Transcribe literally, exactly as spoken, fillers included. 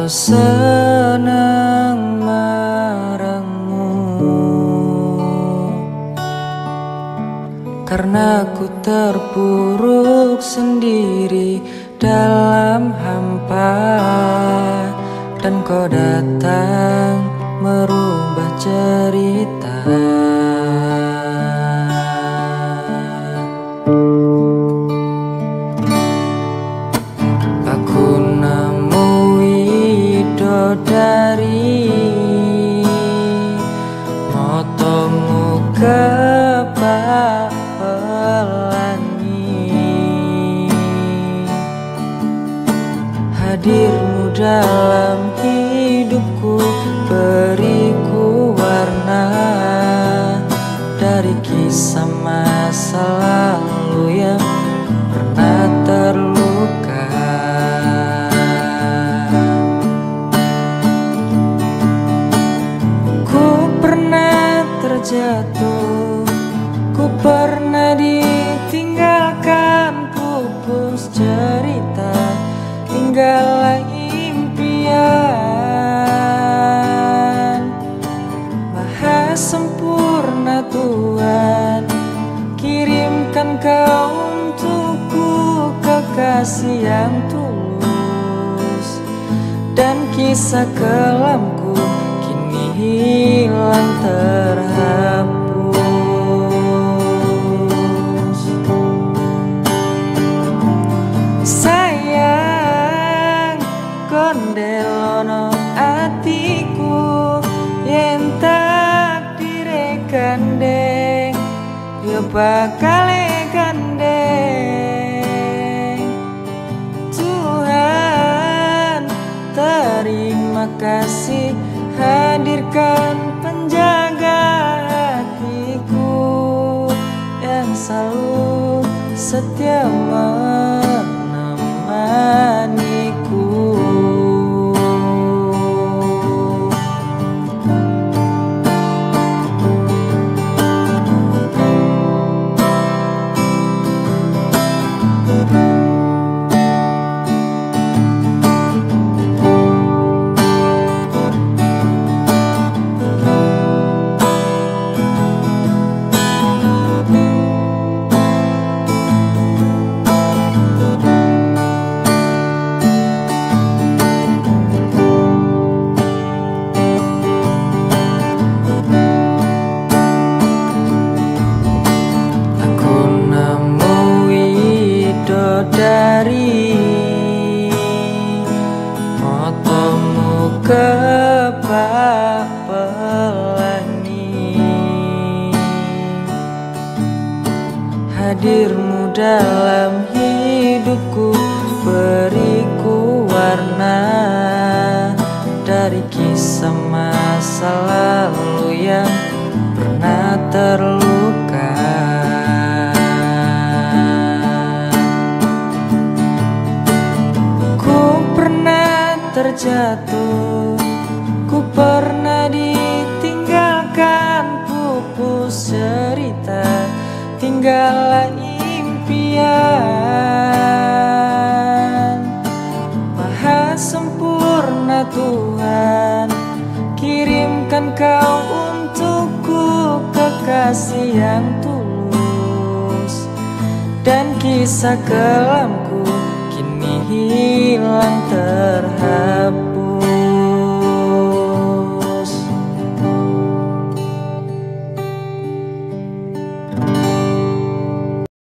senang marahmu, karena ku terpuruk sendiri dalam hampa, dan kau datang merubah cerita. Aku nemu widodari, motomu kebak pelangi. Hadirmu dalam hidupku, beriku warna dari kisah masa lalu yang pernah terluka. Ku pernah terjatuh, ku pernah ditinggalkan, pupus cerita, tinggallah impian. Maha sempurna Tuhan, kirimkan kau untukku kekasih yang tulus, dan kisah kelamku kini hilang terhapus. Sayang, kondelono atiku yen takdire gandeng, ya bakal gandeng. Tuhan, terima kasih hadirkan penjaga hatiku yang selalu setia menemaniku. Dari motomu kebak pelangi, hadirmu dalam hidupku, beriku warna dari kisah masa lalu yang pernah terluka. Terjatuh, ku pernah ditinggalkan, pupus cerita, tinggallah impian. Maha sempurna Tuhan, kirimkan kau untukku kekasih yang tulus, dan kisah kelamku kini hilang terhapus.